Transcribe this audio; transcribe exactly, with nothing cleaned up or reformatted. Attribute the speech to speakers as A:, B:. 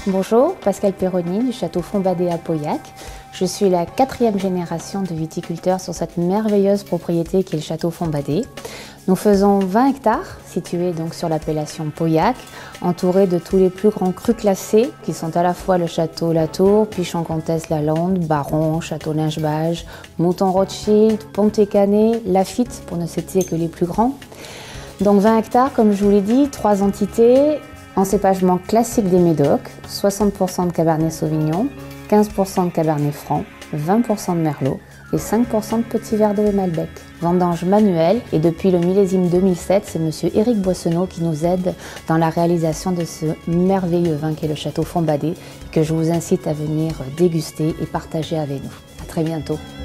A: Bonjour, Pascal Perroni du château Fontbadet à Pauillac. Je suis la quatrième génération de viticulteurs sur cette merveilleuse propriété qui est le château Fontbadet. Nous faisons vingt hectares, situés donc sur l'appellation Pauillac, entourés de tous les plus grands crus classés, qui sont à la fois le château Latour, Pichon-Comtesse-Lalande, Baron, château Lingebage, Mouton-Rothschild, Pontet-Canet, Lafite, pour ne citer que les plus grands. Donc vingt hectares, comme je vous l'ai dit, trois entités, encépagement classique des Médocs, soixante pour cent de Cabernet Sauvignon, quinze pour cent de Cabernet Franc, vingt pour cent de Merlot et cinq pour cent de Petit Verdot et Malbec. Vendange manuelle et depuis le millésime deux mille sept, c'est monsieur Éric Boissonneau qui nous aide dans la réalisation de ce merveilleux vin qu'est le château Fontbadet que je vous incite à venir déguster et partager avec nous. À très bientôt.